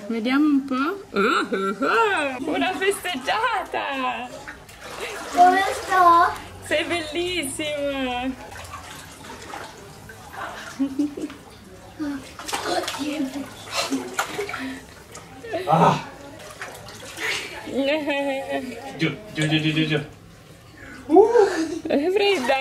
Vediamo un po'. Una festeggiata! Come sto? Sei bellissima! Ah! Giù, giù, giù, giù, giù, giù. È fredda?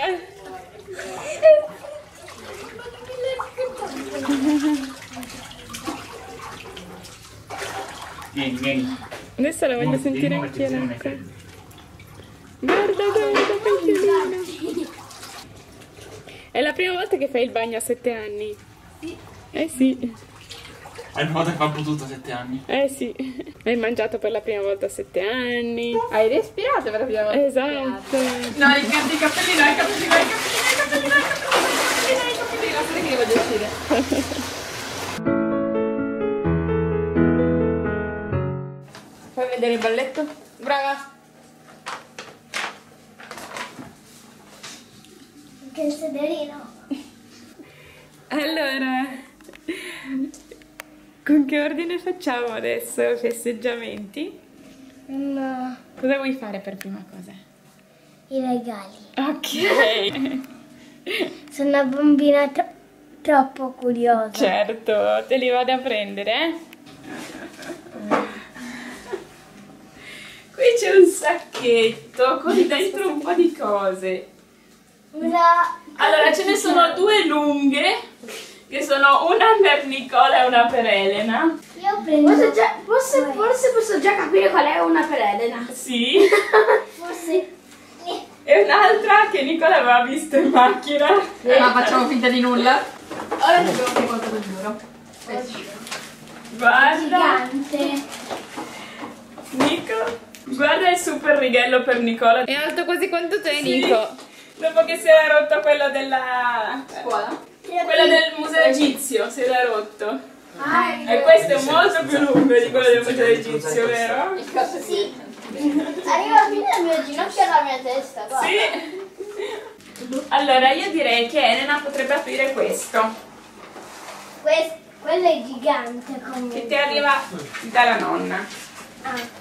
Vieni, vieni. Adesso la voglio sentire anche l'acqua. Guarda, guarda, cagnolina. È la prima volta che fai il bagno a 7 anni? Sì. Eh sì. È una volta che fa potuto a 7 anni. Eh sì. Hai mangiato per la prima volta a 7 anni. Hai respirato per la prima volta. Esatto. No, i cappelli no, i cappelli no, i cappelli no, i cappelli no, i cappelli no, i cappelli no, aspetta che li voglio uscire. Fai vedere il balletto? Brava. Anche il sederino. Allora, con che ordine facciamo adesso? Festeggiamenti? No, Cosa vuoi fare per prima cosa? i regali. Ok. Sono una bambina troppo curiosa. Certo, te li vado a prendere, eh? Qui c'è un sacchetto con dentro un po' di cose. Allora, ce ne sono 2 lunghe, che sono una per Nicola e una per Elena. Io prendo... Forse posso già capire qual è una per Elena. Sì. Forse... E un'altra che Nicola aveva visto in macchina. Ma facciamo finta di nulla. Ora ti devo dire quanto ti giuro. Guarda, Gigante. Nico, guarda il super righello per Nicola. È alto quasi quanto te, Sì, Nico. dopo che si era rotto quello della... Scuola? quello del museo egizio, si era rotto. Ah, E questo è molto più lungo di quello del museo egizio, vero? Sì. Arriva fino al mio ginocchio e alla mia testa. Guarda. Sì. Allora, io direi che Elena potrebbe aprire questo, quello è gigante comunque. che ti arriva dalla nonna. Ah.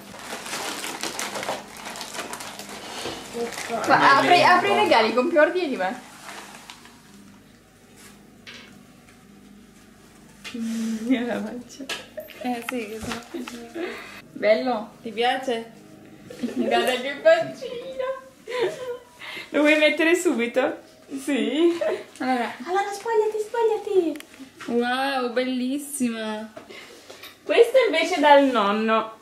Ecco. Ma apri i regali con più ordine di me. Io la faccio. Sì, che sono. Bello? Ti piace? Guarda che bambino. Lo vuoi mettere subito? Sì. Allora, spogliati. Wow, bellissima. Questo invece dal nonno.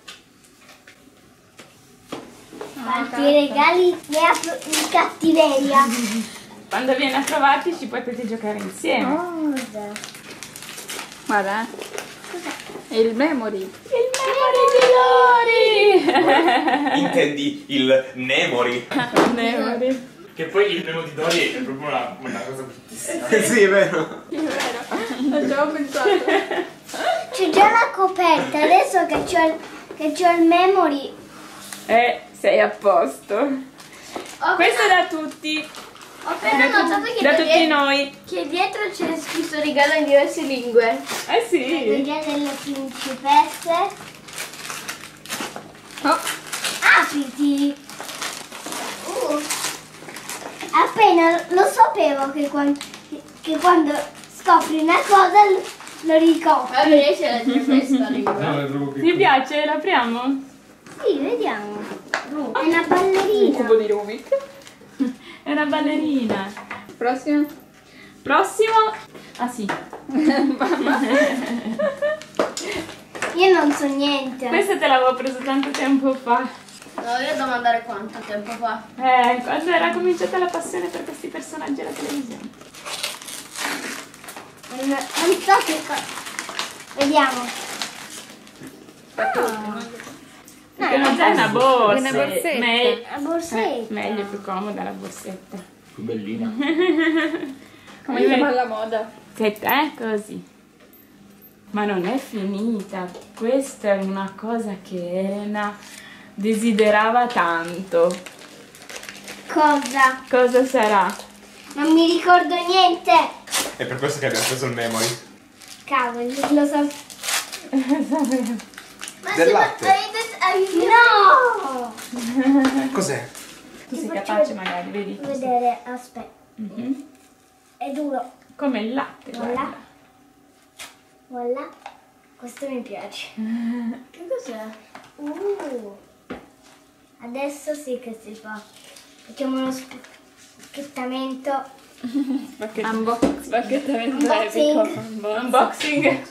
Tanti regali li apro in cattiveria. Quando viene a trovarti ci potete giocare insieme. Cosa? Guarda, è il memory. Il memory di Lori! Intendi il Nemori. Memory. Che poi il memo di Dori è proprio una cosa bruttissima. Sì, è vero. Non ci avevo pensato. C'è già la coperta, adesso che c'ho il memory. Sei a posto. Questo è da tutti. Ho appena notato Da tutti noi. che dietro c'è scritto regalo in diverse lingue. Eh sì. Regalo delle principesse. Oh, Apriti! Appena lo sapevo che quando scopri una cosa lo ricopri. Ma riesci a leggere questa lingua? No, è proprio Ti piace? L'apriamo? Sì, vediamo. È una un ballerina. cubo di Rubik. È una ballerina. Prossimo. Prossimo. Ah sì. Io non so niente. Questa te l'avevo preso tanto tempo fa. No, io devo andare quanto tempo fa? Quando era cominciata la passione per questi personaggi alla televisione. Non so che cosa. Vediamo. Perché non c'è una borsa. una borsetta. La borsetta. Meglio, più comoda la borsetta. Più bellina. Come siamo alla moda. Aspetta, così. Ma non è finita. Questa è una cosa che Elena desiderava tanto. Cosa? Cosa sarà? Non mi ricordo niente. È per questo che abbiamo preso il memory. Cavoli, lo so. Ma Del latte. No! Cos'è? Tu sei capace magari, vedi? Vedere, aspetta. È duro. Come il latte, Voilà. guarda. Voilà. Questo mi piace. Che cos'è? Adesso sì che si fa. Facciamo uno spacchettamento. Spacchettamento Unboxing. epico. Unboxing.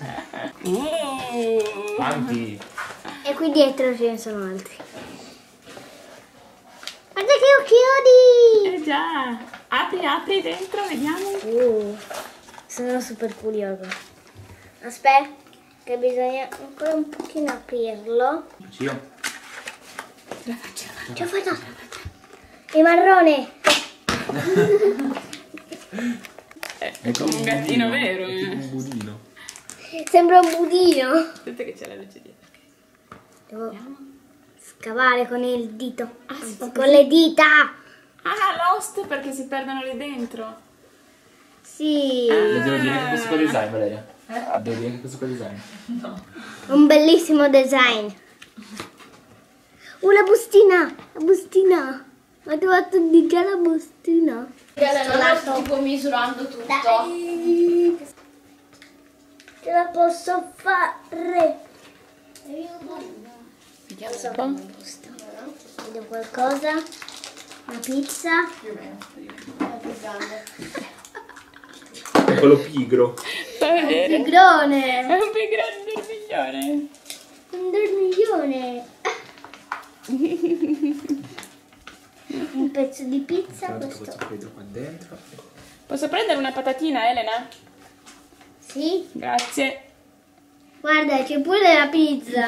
Quanti? E qui dietro ce ne sono altri. Guarda che occhioni! Eh già. Apri dentro, vediamo. Sono super curiosa. Aspetta, che bisogna ancora un pochino aprirlo. Io? Ce l'ho fatta! È marrone! È come un gattino vero. Un budino. Sembra un budino. Aspetta che c'è la luce dietro. Devo scavare con il dito. Anzi, con le dita! Ah, l'host perché si perdono lì dentro. Sì, Le devo dire che questo qua è design, Valeria. Devo dire che questo qua è design. un bellissimo design. La bustina! La bustina! Ho trovato di già la bustina. Sto tipo misurando tutto. Dai. Ce la posso fare. Vediamo un po'. Vedo qualcosa. Una pizza. È quello pigro. Fa vedere. Pigrone. È un pigrone dormiglione. Un dormiglione. Un pezzo di pizza. Questo Questo. freddo qua dentro. Posso prendere una patatina, Elena? Sì. Grazie. Guarda, c'è pure la pizza.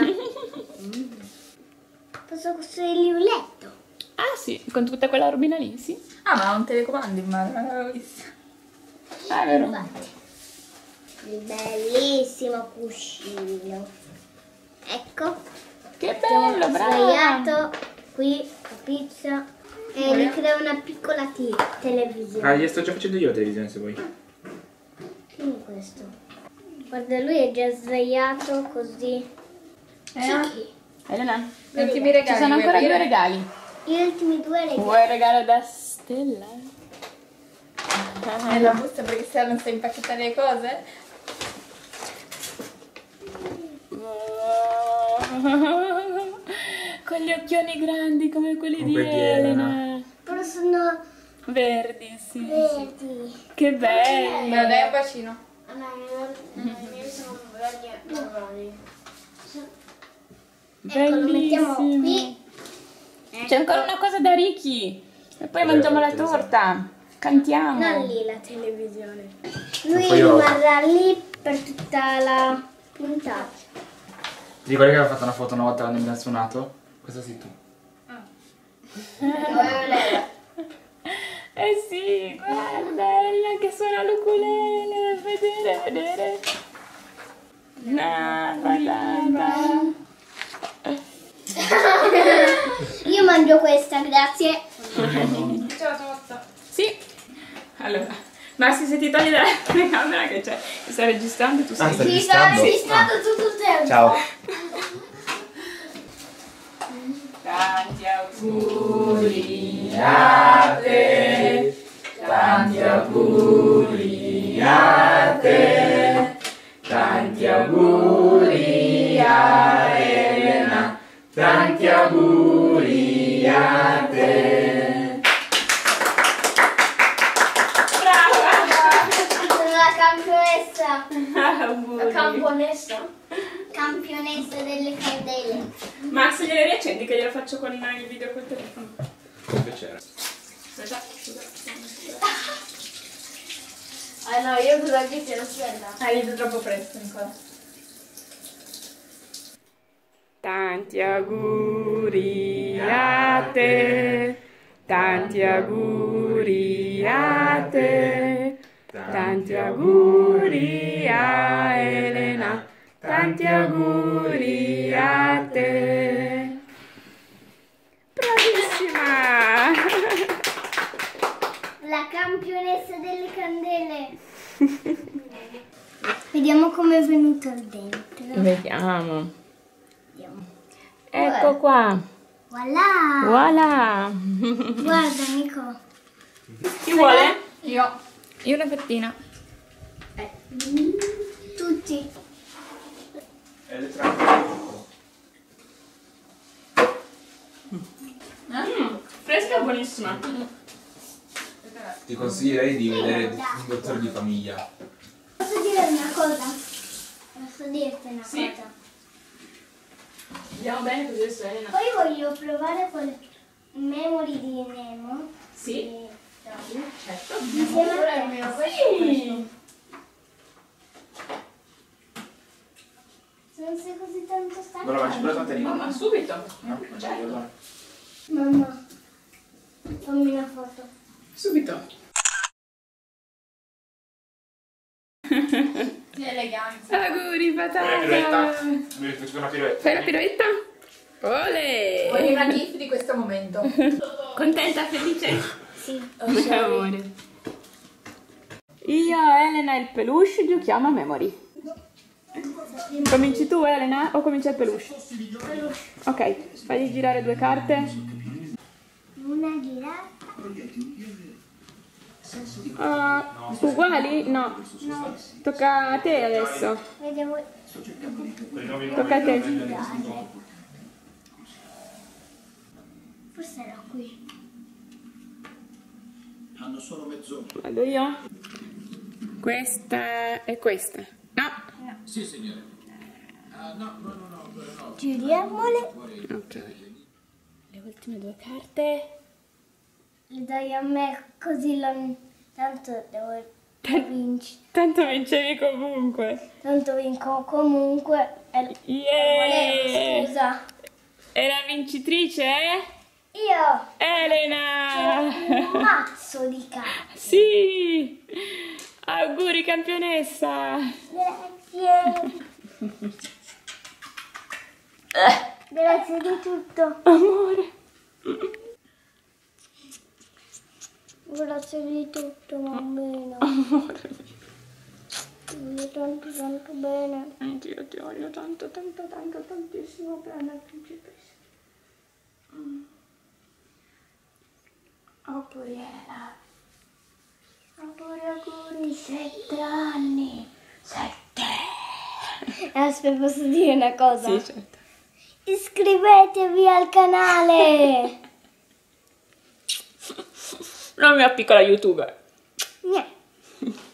Posso costruirgli un letto. Ah sì, con tutta quella robina lì, sì. Ah, ma ha un telecomando in mano, non l'avevo visto. Ah, è vero. Il bellissimo cuscino. Ecco. Che bello, bravo. Sdraiato qui la pizza e gli creo una piccola televisione. Ah, gli sto già facendo io la televisione se vuoi. Quindi questo. Guarda, lui è già sdraiato così. Elena, Gli ultimi regali. ci sono vuoi ancora aprire? 2 regali. Gli ultimi due regali. Vuoi il regalo da Stella? Nella busta perché se non sai impacchettare le cose. Con gli occhioni grandi come quelli di Come di Elena. Però sono Verdi, sì. verdi. Che Me bello. lo dai un bacino? A me i miei sono verdi e marroni. Ecco, lo mettiamo Bellissimo. qui. C'è ancora una cosa da Ricky. E poi mangiamo la torta. Cantiamo. Non lì la televisione. Un Lui po' io- rimarrà lì per tutta la puntata. Ti ricordi che avevo fatto una foto una volta quando abbiamo suonato? Questa sei tu. Eh sì, guarda, Elena che suona l'ukulele. Vedere. No, guarda. Io mangio questa, grazie. C'è la torta. Sì. Allora, Maxi, se ti togli dalla telecamera che c'è, che sta registrando, tu sei. sta Ti sta registrando? registrando tutto il tempo. Ciao. Tanti auguri a te, tanti auguri a te, tanti auguri a Elena, tanti auguri a te. Sono la campionessa. La camponessa. Campionessa delle candele. Max, gliele riaccendi che glielo faccio con il video col telefono. Con piacere. Aspetta, scusa. Ah no, io vedo anche se lo aspetta. Hai detto troppo presto, Nicola. Tanti auguri a te, tanti auguri a te, tanti auguri a Elena, tanti auguri a te. Bravissima! La campionessa delle candele. Vediamo come è venuto il dentro. Vediamo. Ecco qua. Voilà! Voilà. Guarda Nico. Chi vuole? Io. Io una fettina. Tutti. È le trappole. Fresca e buonissima. Ti consiglierei di vedere un dottore di famiglia. Posso dire una cosa? Posso dirti una cosa? Andiamo bene così adesso Elena. Poi voglio provare quel memory di Nemo. Sì. Certo. Insieme a te. Sì. Se non sei così tanto stanca. Non lo mangi pure tante Ma subito. Mamma, fammi una foto. Subito. Che eleganza. Auguri patata. Mi faccio una piroetta. Fai la piroetta? Ole. Voglio una gif di questo momento. Contenta, felice? Sì. Amore. Io, Elena e il peluche giochiamo a memory. Cominci tu Elena o comincia il peluche? Ok, fagli girare 2 carte. Una girata. Uguali? No. Tocca a te adesso. Vediamo. Tocca a te. Forse era qui. Hanno solo mezz'ora. Vado io? Questa e questa. No. Sì, signore. No. Giriamole. Ok. Le ultime 2 carte. Le dai a me così tanto devo vincere. Tanto vincevi comunque. Tanto vinco comunque. Yeah! Scusa. E la vincitrice è? Io Elena! un mazzo di carte. Sì! Auguri campionessa! Grazie. Grazie di tutto. Amore! Grazie di tutto, bambino. Amore! Voglio tanto bene. Anch'io ti voglio tanto, tantissimo bene, principessa. Auguriela. Auguri, 7 anni. 7. Aspetta, posso dire una cosa? Sì, certo. Iscrivetevi al canale. La mia piccola youtuber. Niente.